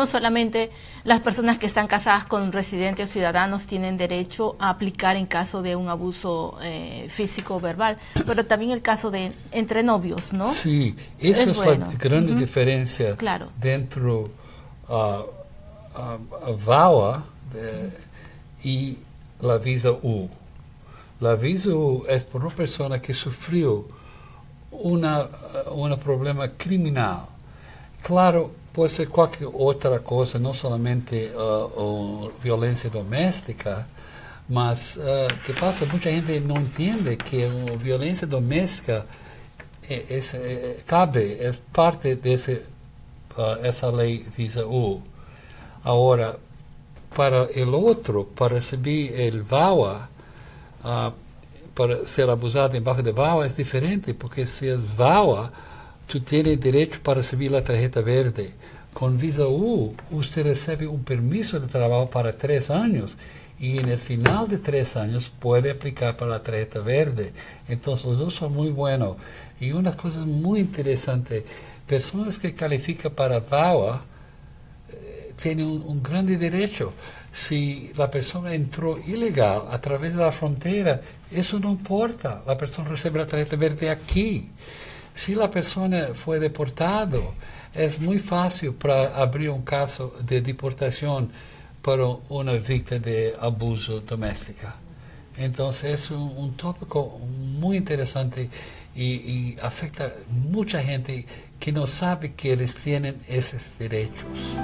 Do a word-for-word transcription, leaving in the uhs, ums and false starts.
no solamente las personas que están casadas con residentes o ciudadanos tienen derecho a aplicar en caso de un abuso eh, físico o verbal, pero también el caso de entre novios, ¿no? Sí, esa es, es bueno. la grande uh-huh. diferencia claro. dentro uh, uh, V A W A de, y la visa U. La visa U es por una persona que sufrió una, un problema criminal. Claro, puede ser cualquier otra cosa, no solamente uh, uh, violencia doméstica, mas uh, ¿qué pasa? Mucha gente no entiende que uh, violencia doméstica es, es, es, cabe, es parte de ese, uh, esa ley Visa U. Ahora, para el otro, para recibir el V A W A, uh, para ser abusado en bajo de V A W A es diferente, porque si es V A W A, tú tienes derecho para recibir la tarjeta verde. Con Visa U, usted recibe un permiso de trabajo para tres años y en el final de tres años puede aplicar para la tarjeta verde. Entonces los dos son muy buenos. Y una cosa muy interesante, personas que califican para V A W A eh, tienen un, un grande derecho. Si la persona entró ilegal a través de la frontera, eso no importa. La persona recibe la tarjeta verde aquí. Si la persona fue deportado, es muy fácil para abrir un caso de deportación para una víctima de abuso doméstico. Entonces es un, un tópico muy interesante y, y afecta a mucha gente que no sabe que ellos tienen esos derechos.